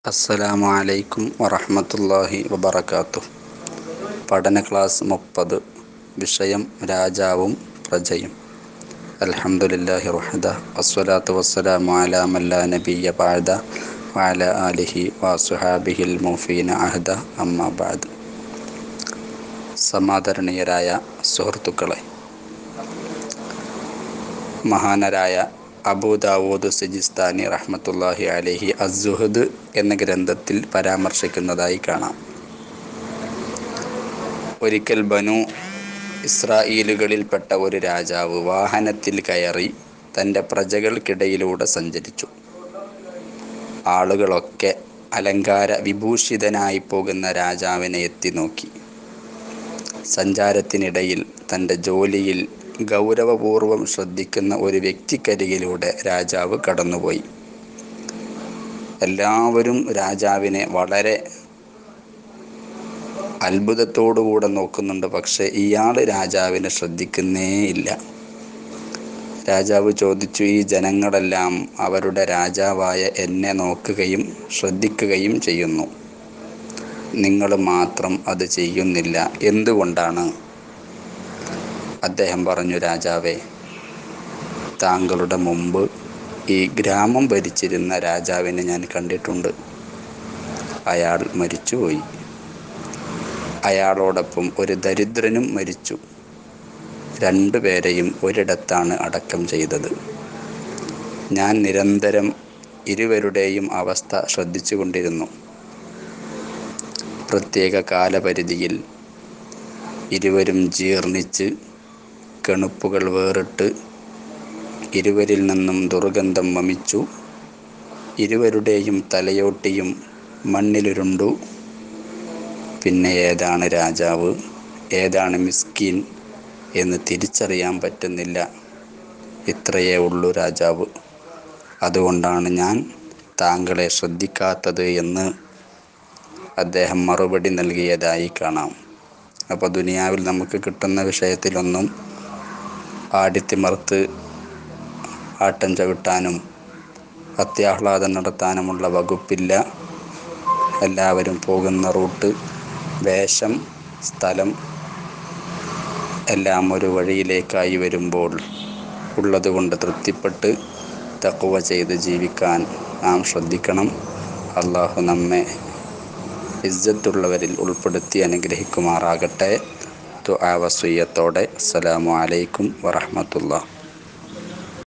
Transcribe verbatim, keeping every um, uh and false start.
അസ്സലാമു അലൈക്കും വറഹ്മത്തുള്ളാഹി വബറകാതുഹു. പഠന ക്ലാസ് മുപ്പത്. വിഷയം രാജാവും പ്രജയും. അൽഹംദുലില്ലാഹി വഹദ വസ്സലാത്തു വസ്സലാമു അലാ മൻ ലാ നബിയ്യ ബഅദ വഅലാ ആലിഹി വഅസ്ഹാബിഹിൽ മുഫീന അഹദ. അമ്മാ ബഅദ്. സമാദരണീയരായ സുഹൃത്തുക്കളെ, മഹാനരായ അബൂ ദാവൂദ് സിജിസ്താനി റഹ്മത്തുള്ളാഹി അലൈഹി അസ്സുഹദ് എന്ന ഗ്രന്ഥത്തിൽ പരാമർശിക്കുന്നതായി കാണാം. ഒരിക്കൽ ബനൂ ഇസ്രാഈലുകളിൽപ്പെട്ട ഒരു രാജാവ് വാഹനത്തിൽ കയറി തൻ്റെ പ്രജകൾക്കിടയിലൂടെ സഞ്ചരിച്ചു. ആളുകളൊക്കെ അലങ്കാര വിഭൂഷിതനായി പോകുന്ന രാജാവിനെ എത്തി നോക്കി. സഞ്ചാരത്തിനിടയിൽ തൻ്റെ ജോലിയിൽ ഗൗരവപൂർവം ശ്രദ്ധിക്കുന്ന ഒരു വ്യക്തിക്കരികിലൂടെ രാജാവ് കടന്നുപോയി. എല്ലാവരും രാജാവിനെ വളരെ അത്ഭുതത്തോടുകൂടെ നോക്കുന്നുണ്ട്. പക്ഷെ ഇയാൾ രാജാവിനെ ശ്രദ്ധിക്കുന്നേയില്ല. രാജാവ് ചോദിച്ചു, ഈ ജനങ്ങളെല്ലാം അവരുടെ രാജാവായ എന്നെ നോക്കുകയും ശ്രദ്ധിക്കുകയും ചെയ്യുന്നു, നിങ്ങൾ മാത്രം അത് ചെയ്യുന്നില്ല, എന്തുകൊണ്ടാണ്? അദ്ദേഹം പറഞ്ഞു, രാജാവേ, താങ്കളുടെ മുമ്പ് ഈ ഗ്രാമം ഭരിച്ചിരുന്ന രാജാവിനെ ഞാൻ കണ്ടിട്ടുണ്ട്. അയാൾ മരിച്ചുപോയി. അയാളോടൊപ്പം ഒരു ദരിദ്രനും മരിച്ചു. രണ്ടുപേരെയും ഒരിടത്താണ് അടക്കം ചെയ്തത്. ഞാൻ നിരന്തരം ഇരുവരുടെയും അവസ്ഥ ശ്രദ്ധിച്ചു കൊണ്ടിരുന്നു. പ്രത്യേക കാലപരിധിയിൽ ഇരുവരും ജീർണിച്ച് കെണുപ്പുകൾ വേറിട്ട് ഇരുവരിൽ നിന്നും ദുർഗന്ധം വമിച്ചു. ഇരുവരുടെയും തലയോട്ടിയും മണ്ണിലുരുണ്ടു. പിന്നെ ഏതാണ് രാജാവ്, ഏതാണ് മിസ്കീൻ എന്ന് തിരിച്ചറിയാൻ പറ്റുന്നില്ല. ഇത്രയേ ഉള്ളൂ രാജാവ്. അതുകൊണ്ടാണ് ഞാൻ താങ്കളെ ശ്രദ്ധിക്കാത്തത് എന്ന് അദ്ദേഹം മറുപടി നൽകിയതായി കാണാം. അപ്പോൾ ദുനിയാവിൽ നമുക്ക് കിട്ടുന്ന വിഷയത്തിലൊന്നും ആടിത്തിമർത്ത് ആട്ടം ചവിട്ടാനും അത്യാഹ്ലാദം നടത്താനുമുള്ള വകുപ്പില്ല. എല്ലാവരും പോകുന്ന റൂട്ട്, വേഷം, സ്ഥലം എല്ലാം ഒരു വഴിയിലേക്കായി വരുമ്പോൾ ഉള്ളതുകൊണ്ട് തൃപ്തിപ്പെട്ട് തഖ്വ ചെയ്ത് ജീവിക്കാൻ നാം ശ്രദ്ധിക്കണം. അള്ളാഹു നമ്മെ ഇസ്സത്തുള്ളവരിൽ ഉൾപ്പെടുത്തി അനുഗ്രഹിക്കുമാറാകട്ടെ. ദുആ വസിയ്യത്തോടെ. അസ്സലാമു അലൈക്കും വറഹ്മത്തുള്ളാഹി.